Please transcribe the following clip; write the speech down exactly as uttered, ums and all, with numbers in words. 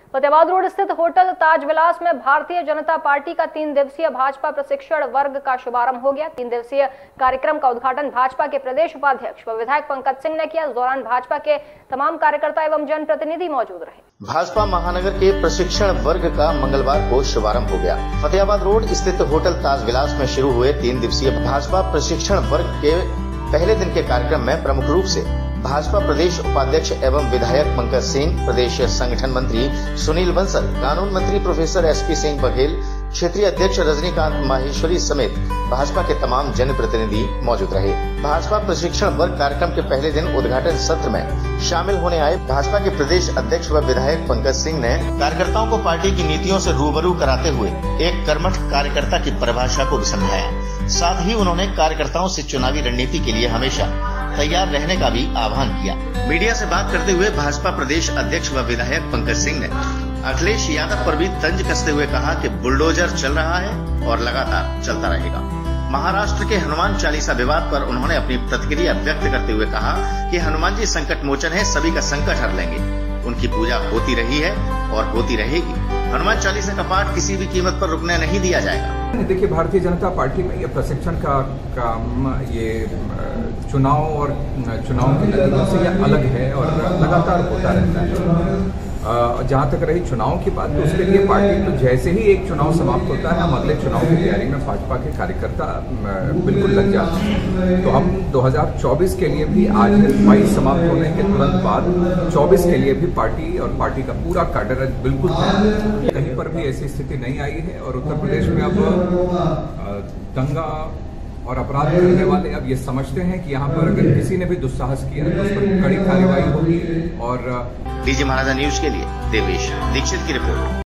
Fatehabad road स्थित hotel Taj Vilas में भारतीय जनता party का तीन दिवसीय भाजपा प्रशिक्षण वर्ग का शुभारंभ हो गया। तीन दिवसीय कार्यक्रम का उद्घाटन भाजपा के प्रदेश उपाध्यक्ष व विधायक पंकज सिंह ने किया। इस दौरान भाजपा के तमाम कार्यकर्ता एवं जनप्रतिनिधि मौजूद रहे। भाजपा महानगर के प्रशिक्षण वर्ग का मंगलवार को शुभारंभ हो गया। फतेहाबाद रोड स्थित होटल ताज विलास में शुरू हुए तीन दिवसीय भाजपा प्रशिक्षण वर्ग के पहले दिन के कार्यक्रम में प्रमुख रूप से भाजपा प्रदेश उपाध्यक्ष एवं विधायक पंकज सिंह, प्रदेश संगठन मंत्री सुनील बंसल, कानून मंत्री प्रोफेसर एसपी सिंह बघेल, क्षेत्रीय अध्यक्ष रजनीकांत माहेश्वरी समेत भाजपा के तमाम जनप्रतिनिधि मौजूद रहे। भाजपा प्रशिक्षण वर्ग कार्यक्रम के पहले दिन उद्घाटन सत्र में शामिल होने आए भाजपा के प्रदेश अध्यक्ष व विधायक पंकज सिंह ने कार्यकर्ताओं को पार्टी की नीतियों से रूबरू कराते हुए एक कर्मठ कार्यकर्ता की परिभाषा को भी समझाया। साथ ही उन्होंने कार्यकर्ताओं से चुनावी रणनीति के लिए हमेशा तैयार रहने का भी आह्वान किया। मीडिया से बात करते हुए भाजपा प्रदेश अध्यक्ष व विधायक पंकज सिंह ने अखिलेश यादव पर भी तंज कसते हुए कहा कि बुलडोजर चल रहा है और लगातार चलता रहेगा। महाराष्ट्र के हनुमान चालीसा विवाद पर उन्होंने अपनी प्रतिक्रिया व्यक्त करते हुए कहा कि हनुमान जी संकट मोचन है, सभी का संकट हर लेंगे। उनकी पूजा होती रही है और होती रहेगी। हनुमान चालीसा का पाठ किसी भी कीमत पर रुकने नहीं दिया जाएगा। देखिए, भारतीय जनता पार्टी में ये प्रशिक्षण का काम ये चुनाव और चुनाव के नतीजों से यह अलग है और लगातार होता रहता है। जहाँ तक रही चुनाव की बात, तो उसके लिए पार्टी तो जैसे ही एक चुनाव समाप्त होता है, हम अगले चुनाव की तैयारी में भाजपा के कार्यकर्ता बिल्कुल लग जाते हैं। तो हम दो हज़ार चौबीस के लिए भी आज बाईस समाप्त होने के तुरंत बाद चौबीस के लिए भी पार्टी और पार्टी का पूरा कैडर बिल्कुल है। कहीं पर भी ऐसी स्थिति नहीं आई है और उत्तर प्रदेश में अब दंगा और अपराध करने वाले अब ये समझते हैं कि यहाँ पर अगर किसी ने भी दुस्साहस किया तो उस पर कड़ी कार्रवाई होगी। और डीजी महाराजा न्यूज के लिए देवेश दीक्षित की रिपोर्ट।